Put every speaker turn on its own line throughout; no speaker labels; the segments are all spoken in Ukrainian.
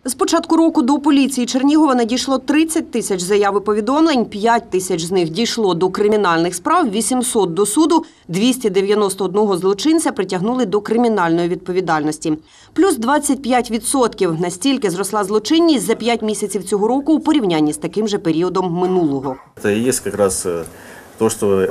З початку року до поліції Чернігова надійшло 30 тисяч заяв і повідомлень, 5 тисяч з них дійшло до кримінальних справ, 800 – до суду, 291 злочинця притягнули до кримінальної відповідальності. Плюс 25%. Настільки зросла злочинність за 5 місяців цього року у порівнянні з таким же періодом минулого.
Це є якраз то, що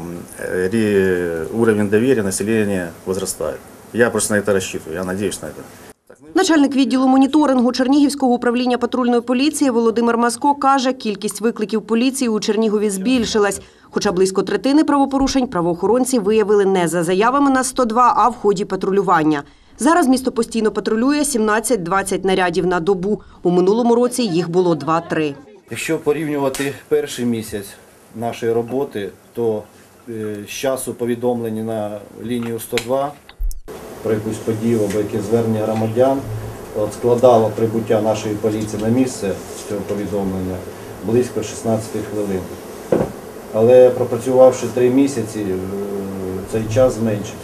уровень довіри населення зростає. Я просто на це розраховую, я сподіваюся на це.
Начальник відділу моніторингу Чернігівського управління патрульної поліції Володимир Маско каже, кількість викликів поліції у Чернігові збільшилась. Хоча близько третини правопорушень правоохоронці виявили не за заявами на 102, а в ході патрулювання. Зараз місто постійно патрулює 17-20 нарядів на добу. У минулому році їх було 2-3.
Якщо порівнювати перший місяць нашої роботи, то з часу повідомлення на лінію 102 про якусь подію або якесь звернення громадян складало прибуття нашої поліції на місце цього повідомлення близько 16 хвилин. Але пропрацювавши 3 місяці, цей час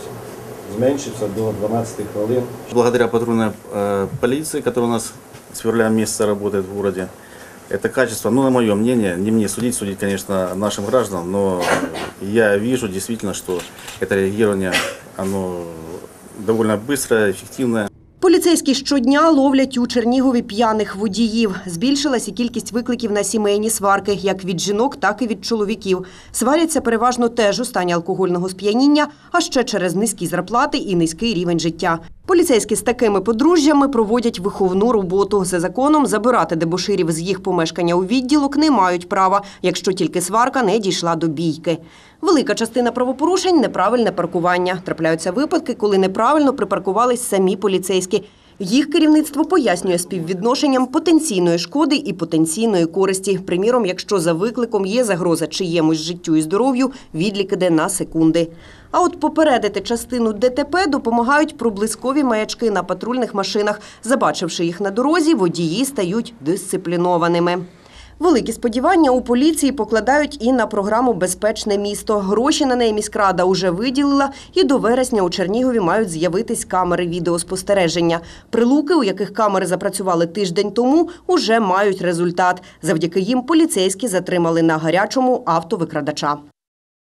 зменшився до 12 хвилин.
Благодаря патрульной полиции, которая у нас с февраля месяца работает в городе, это качество, на мое мнение, не мне судить, конечно, нашим гражданам, но я вижу действительно, что это реагирование, оно довольно быстрое, эффективное.
Поліцейські щодня ловлять у Чернігові п'яних водіїв. Збільшилась і кількість викликів на сімейні сварки, як від жінок, так і від чоловіків. Сваряться переважно теж у стані алкогольного сп'яніння, а ще через низькі зарплати і низький рівень життя. Поліцейські з такими подружжями проводять виховну роботу. За законом забирати дебоширів з їх помешкання у відділок не мають права, якщо тільки сварка не дійшла до бійки. Велика частина правопорушень – неправильне паркування. Трапляються випадки, коли неправильно припаркувались самі поліцейські. Їх керівництво пояснює співвідношенням потенційної шкоди і потенційної користі. Приміром, якщо за викликом є загроза чиємусь життю і здоров'ю, відлік іде на секунди. А от попередити частину ДТП допомагають проблискові маячки на патрульних машинах. Забачивши їх на дорозі, водії стають дисциплінованими. Великі сподівання у поліції покладають і на програму «Безпечне місто». Гроші на неї міськрада уже виділила, і до вересня у Чернігові мають з'явитись камери відеоспостереження. Прилуки, у яких камери запрацювали тиждень тому, уже мають результат. Завдяки їм поліцейські затримали на гарячому автовикрадача.